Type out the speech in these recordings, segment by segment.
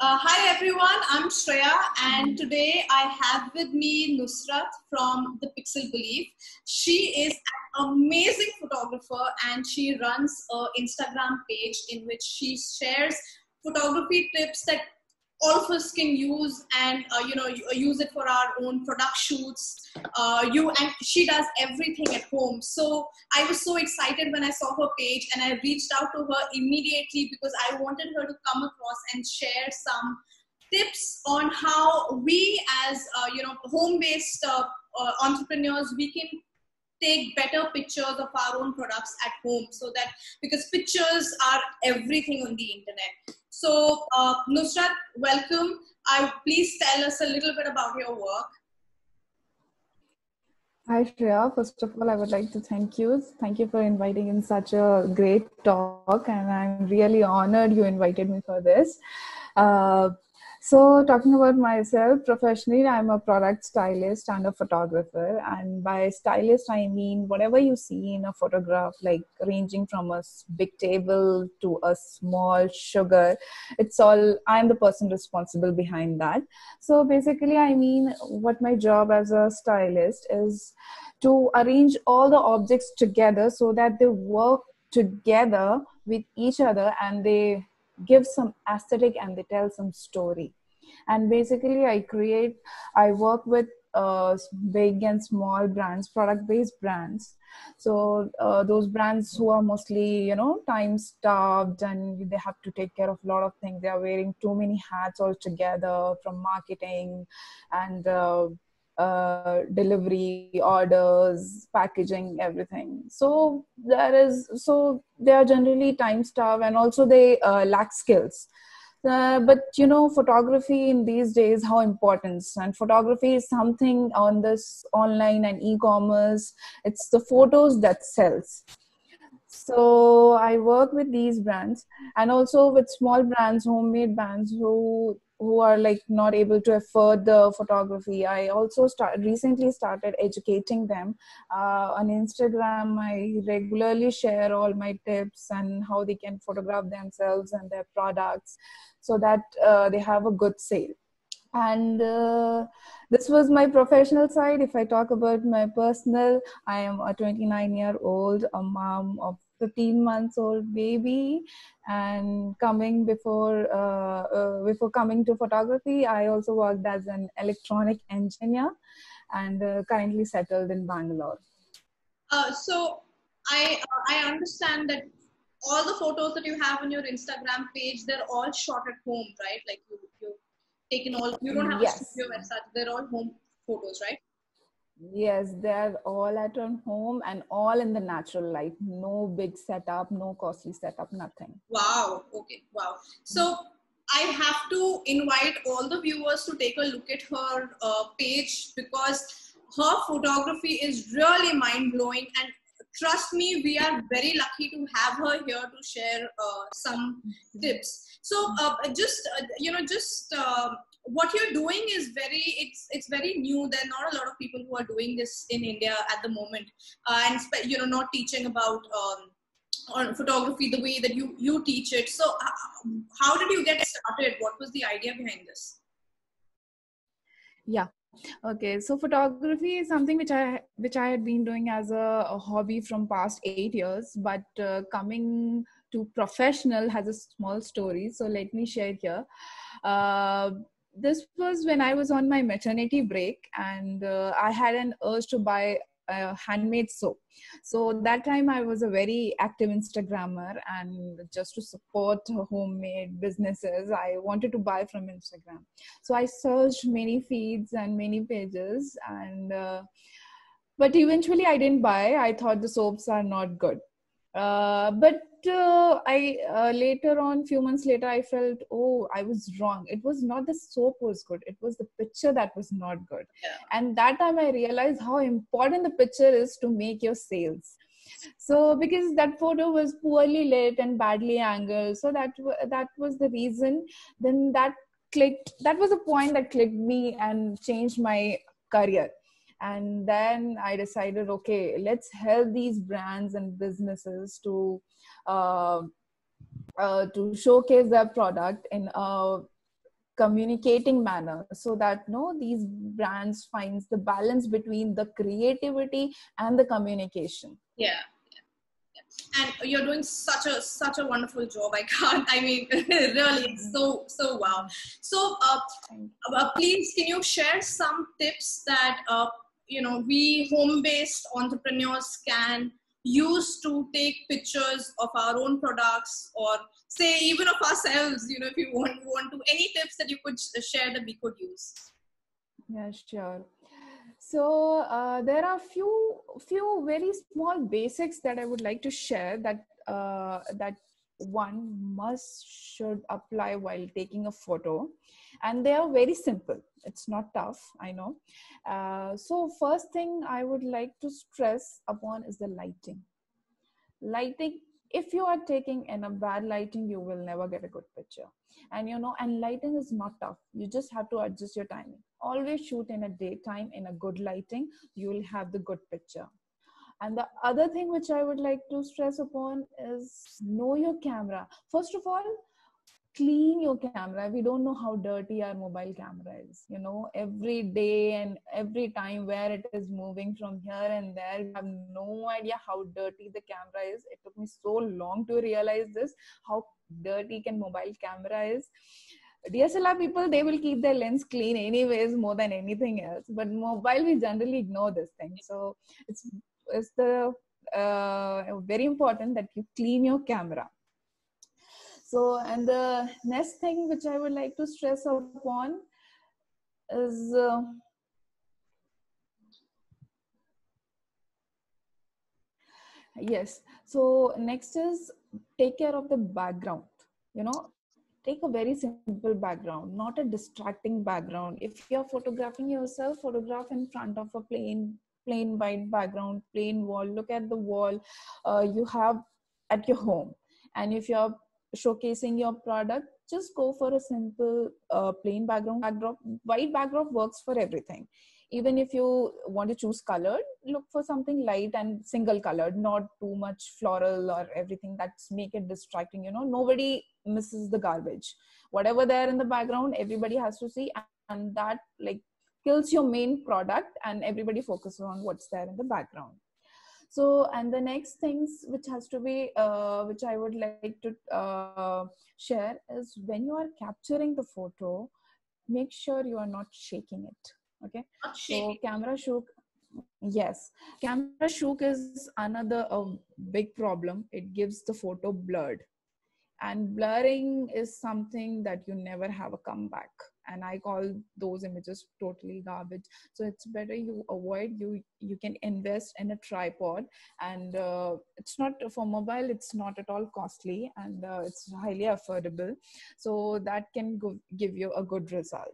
Hi everyone, I'm Shreya and today I have with me Nusrat from The Pixel Belief. She is an amazing photographer and she runs an Instagram page in which she shares photography tips that all of us can use and use it for our own product shoots. And she does everything at home. So I was so excited when I saw her page and I reached out to her immediately because I wanted her to come across and share some tips on how we as home-based entrepreneurs, we can take better pictures of our own products at home, so that because pictures are everything on the internet. So Nusrat, welcome. Please tell us a little bit about your work. Hi Shreya, first of all I would like to thank you. Thank you for inviting in such a great talk, and I'm really honored you invited me for this. So talking about myself professionally, I'm a product stylist and a photographer, and by stylist I mean whatever you see in a photograph, like ranging from a big table to a small sugar, it's all I'm the person responsible behind that. So basically I mean what my job as a stylist is to arrange all the objects together so that they work together with each other and they give some aesthetic and they tell some story. And basically I work with big and small brands, product based brands. So those brands who are mostly time starved and they have to take care of a lot of things, they are wearing too many hats all together, from marketing and delivery orders, packaging, everything. So they are generally time starved, and also they lack skills. But photography in these days, how important, and photography is something on this online and e-commerce. It's the photos that sells. So I work with these brands and also with small brands, homemade brands who are like not able to afford the photography. I also recently started educating them on Instagram. I regularly share all my tips and how they can photograph themselves and their products so that they have a good sale. And this was my professional side. If I talk about my personal, I am a 29-year-old, a mom of 15 months old baby, and before coming to photography, I also worked as an electronic engineer and currently settled in Bangalore. So I understand that all the photos that you have on your Instagram page, they're all shot at home, right? Like you taken all, you don't have a studio as such, they're all home photos, right? Yes, they're all at home and all in the natural light. No big setup, no costly setup, nothing. Wow. Okay. Wow. So I have to invite all the viewers to take a look at her page, because her photography is really mind-blowing, and trust me, we are very lucky to have her here to share some tips. So what you're doing is it's very new. There are not a lot of people who are doing this in India at the moment, and not teaching about on photography the way that you teach it. So how did you get started? What was the idea behind this? Yeah. Okay, so photography is something which I had been doing as a hobby from past 8 years, but coming to professional has a small story. So let me share here. This was when I was on my maternity break, and I had an urge to buy handmade soap. So that time I was a very active Instagrammer, and just to support homemade businesses, I wanted to buy from Instagram. So I searched many feeds and many pages, and but eventually I didn't buy. I thought the soaps are not good. But I later on, few months later, I felt, oh, I was wrong. It was not the soap was good. It was the picture that was not good. Yeah. And that time I realized how important the picture is to make your sales. So because that photo was poorly lit and badly angled, so that was the reason. Then that clicked. That was a point that clicked me and changed my career. And then I decided, okay, let's help these brands and businesses to showcase their product in a communicating manner, so that no, these brands finds the balance between the creativity and the communication. Yeah. And you're doing such a wonderful job. I can't, I mean, really, it's so wow. So please, can you share some tips that we home-based entrepreneurs can use to take pictures of our own products, or say even of ourselves, if you want to, any tips that you could share that we could use? Yeah, sure. So there are few very small basics that I would like to share, that one must should apply while taking a photo, and they are very simple. It's not tough, I know. So first thing I would like to stress upon is the lighting. Lighting, if you are taking in a bad lighting, you will never get a good picture. And lighting is not tough. You just have to adjust your timing. Always shoot in a daytime in a good lighting. You will have the good picture. And the other thing which I would like to stress upon is know your camera. First of all, clean your camera. We don't know how dirty our mobile camera is. Every day and every time where it is moving from here and there, you have no idea how dirty the camera is. It took me so long to realize this, how dirty can mobile camera is. DSLR people, they will keep their lens clean anyways more than anything else, but mobile, we generally ignore this thing. So it's the very important that you clean your camera. So, and the next thing which I would like to stress upon is yes. So next is take care of the background. Take a very simple background, not a distracting background. If you're photographing yourself, photograph in front of a plain white background, plain wall. Look at the wall you have at your home. And if you're showcasing your product, just go for a simple plain backdrop. White backdrop works for everything. Even if you want to choose colored, look for something light and single colored, not too much floral or everything that's make it distracting. Nobody misses the garbage. Whatever there in the background, everybody has to see, and that kills your main product, and everybody focuses on what's there in the background. So, and the next things which has to be which I would like to share is, when you are capturing the photo, make sure you are not shaking it. Okay. Not shaking. So camera shook, yes, camera shook is another big problem. It gives the photo blurred, and blurring is something that you never have a comeback, and I call those images totally garbage. So it's better you avoid. You can invest in a tripod, and it's not for mobile, it's not at all costly, and it's highly affordable, so that can give you a good result.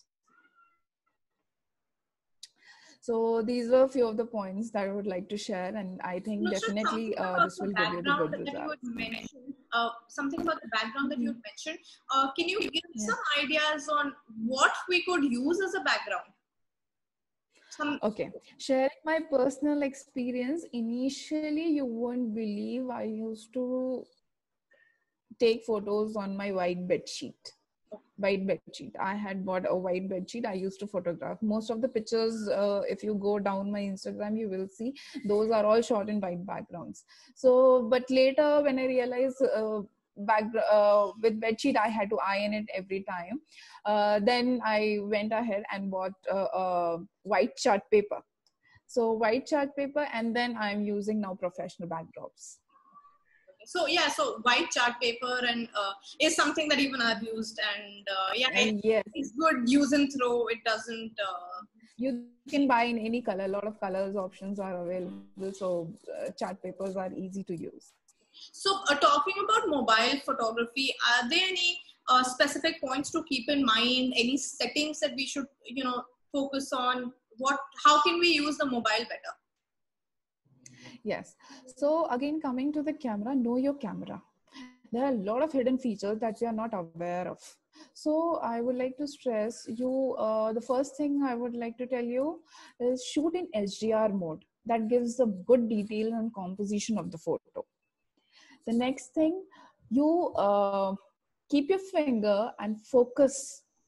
So these were a few of the points that I would like to share, and I think definitely this will give you the good results. Something about the background that you had mentioned. Can you give some ideas on what we could use as a background? Okay, sharing my personal experience. Initially, you won't believe, I used to take photos on my white bed sheet. I had bought a white bed sheet. I used to photograph most of the pictures. If you go down my Instagram, you will see those are all shot in white backgrounds. So, but later when I realized with bed sheet I had to iron it every time, then I went ahead and bought white chart paper. So white chart paper, and then I'm using now professional backdrops. So yeah, so white chart paper and is something that even I've used, and yes, it's good use and throw. It doesn't. You can buy in any color. A lot of colors options are available, so chart papers are easy to use. So talking about mobile photography, are there any specific points to keep in mind? Any settings that we should focus on? How can we use the mobile better? Yes. So again, coming to the camera, know your camera. There are a lot of hidden features that we are not aware of. So I would like to stress you, the first thing I would like to tell you is shoot in HDR mode. That gives a good detail and composition of the photo. The next thing, you keep your finger and focus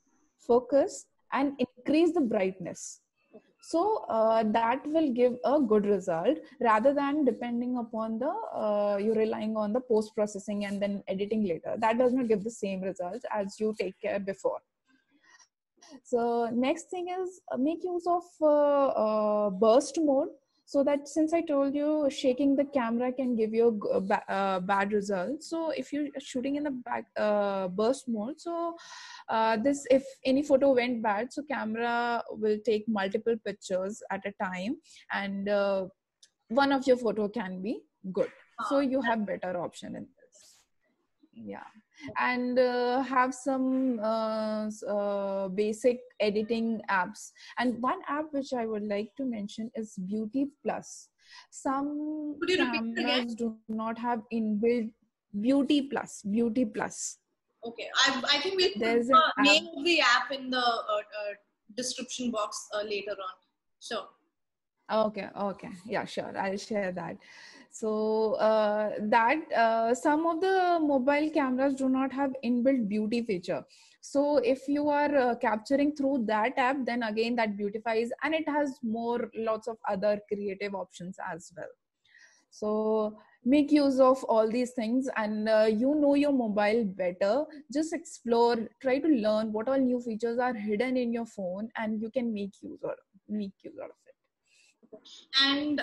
focus, and increase the brightness. So that will give a good result rather than depending upon the you relying on the post processing and then editing later. That does not give the same results as you take care before. So next thing is make use of burst mode, so that since I told you shaking the camera can give you bad results. So if you're shooting in the burst mode, so this, if any photo went bad, so camera will take multiple pictures at a time, and one of your photo can be good. So you have better option in this. Yeah. And have some basic editing apps. And one app which I would like to mention is Beauty Plus. Some Could you repeat it again? cameras do not have inbuilt Beauty Plus. Beauty Plus. Okay, I think we'll put There's the an name of the app in the description box later on. Sure. Okay, yeah, sure, I'll share that. So some of the mobile cameras do not have inbuilt beauty feature. So if you are capturing through that app, then again that beautifies, and it has lots of other creative options as well. So make use of all these things, and you know your mobile better. Just explore, try to learn what all new features are hidden in your phone, and you can make use out of it. And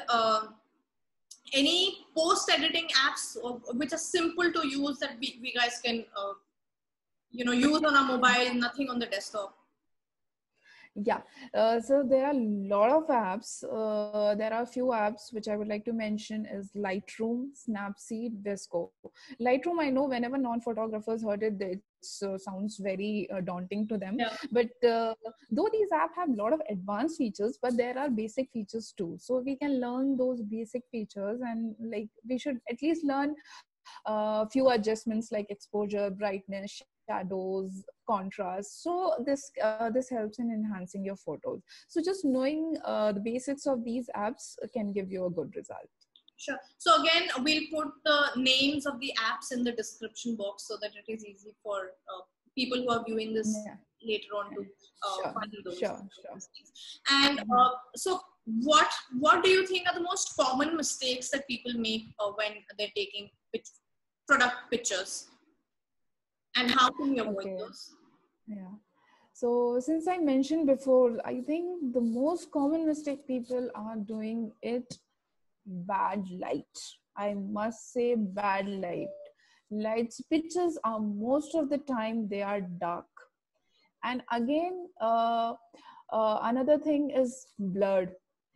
any post-editing apps which are simple to use that we guys can use on our mobile, nothing on the desktop? Yeah, so there are a lot of apps. There are a few apps which I would like to mention is Lightroom, Snapseed, Visco. Lightroom, I know whenever non-photographers heard it, it sounds very daunting to them. Yeah. But though these apps have a lot of advanced features, but there are basic features too. So we can learn those basic features, and like we should at least learn few adjustments like exposure, brightness, shadows, contrast. So this helps in enhancing your photos. So just knowing the basics of these apps can give you a good result. Sure. So again, we'll put the names of the apps in the description box so that it is easy for people who are viewing this later on to find those. Sure. And so what do you think are the most common mistakes that people make when they're taking product pictures? And how can we avoid those? Yeah. So since I mentioned before, I think the most common mistake people are doing it, bad light. I must say bad light. Lights pictures are most of the time they are dark. And again, another thing is blurred.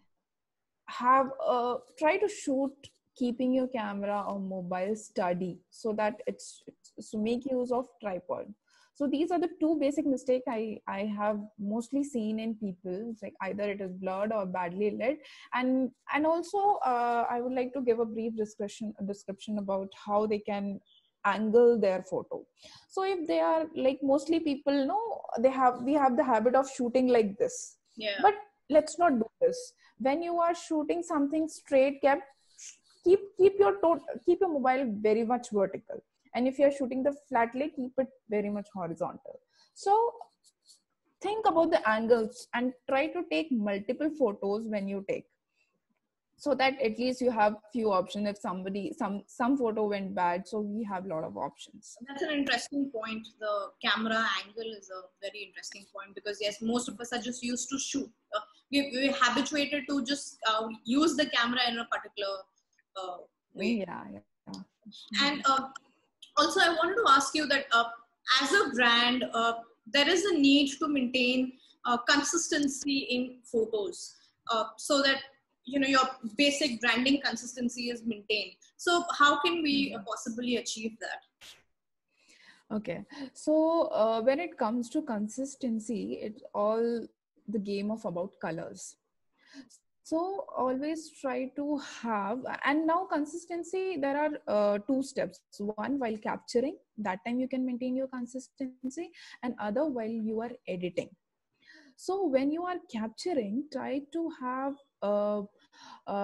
Try to shoot keeping your camera or mobile steady, so that so make use of tripod. So these are the two basic mistakes I have mostly seen in people. It's like either it is blurred or badly lit. And also I would like to give a brief description about how they can angle their photo. So if they are like, mostly people know we have the habit of shooting like this. Yeah. But let's not do this. When you are shooting something straight, keep your mobile very much vertical. And if you're shooting the flat lay, keep it very much horizontal. So think about the angles and try to take multiple photos when you take, so that at least you have few options. If some photo went bad, so we have a lot of options. That's an interesting point. The camera angle is a very interesting point, because yes, most of us are just used to shoot. We're habituated to just use the camera in a particular way. Yeah. And also, I wanted to ask you that as a brand, there is a need to maintain consistency in photos, so that your basic branding consistency is maintained. So how can we possibly achieve that? Okay, so when it comes to consistency, it's all the game of about colors. So always try to have, and now consistency, there are two steps. One, while capturing, that time you can maintain your consistency, and other while you are editing. So when you are capturing, try to have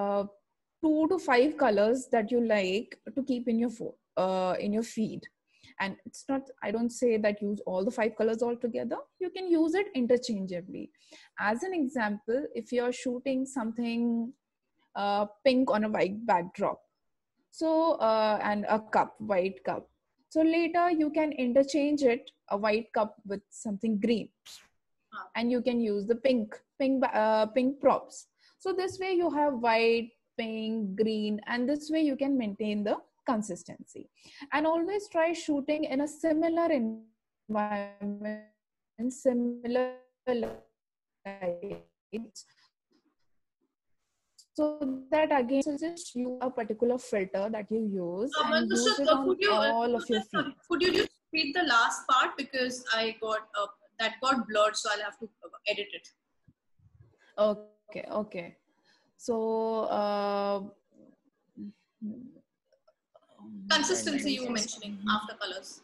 2 to 5 colors that you like to keep in your feed. And it's not, I don't say that use all the 5 colors all together. You can use it interchangeably. As an example, if you're shooting something pink on a white backdrop, so and a cup, white cup, so later you can interchange it, a white cup with something green, and you can use the pink props. So this way you have white, pink, green, and this way you can maintain the consistency. And always try shooting in a similar environment, similar lights, so that again suggest you a particular filter that you use and use it on all of your feeds. Could you just repeat the last part, because I got that got blurred, so I'll have to edit it. Okay. So consistency you were mentioning after colors.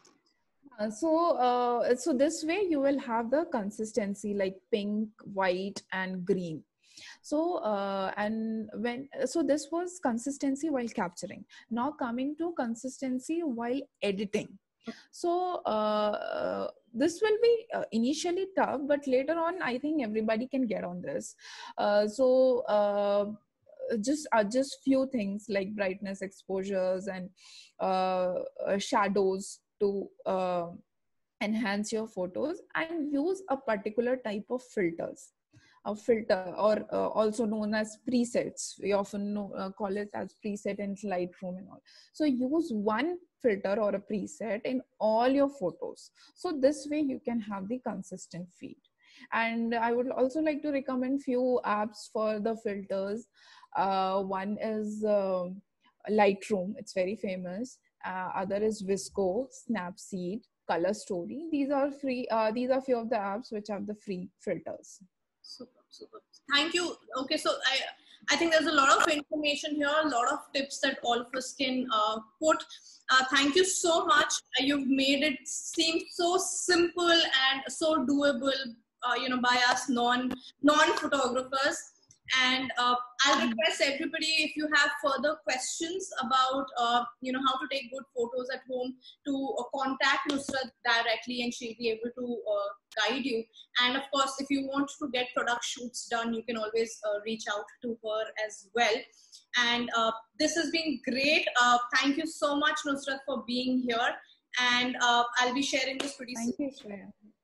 So this way you will have the consistency like pink, white, and green. So so this was consistency while capturing. Now coming to consistency while editing. So this will be initially tough, but later on I think everybody can get on this. Just adjust few things like brightness, exposures, and shadows to enhance your photos, and use a particular type of filters. A filter, or also known as presets, we often call it as preset in Lightroom and all. So use one filter or a preset in all your photos, so this way you can have the consistent feed. And I would also like to recommend few apps for the filters. One is Lightroom, it's very famous. Other is Visco, Snapseed, Color Story. These are free. These are few of the apps which have the free filters. Super. Thank you. Okay, so I think there's a lot of information here, a lot of tips that all of us can put. Thank you so much. You've made it seem so simple and so doable, by us non-photographers. And I'll request everybody, if you have further questions about how to take good photos at home, to contact Nusrat directly, and she'll be able to guide you. And of course, if you want to get product shoots done, you can always reach out to her as well. And this has been great. Thank you so much, Nusrat, for being here. And I'll be sharing this pretty soon. Thank you, Shreya.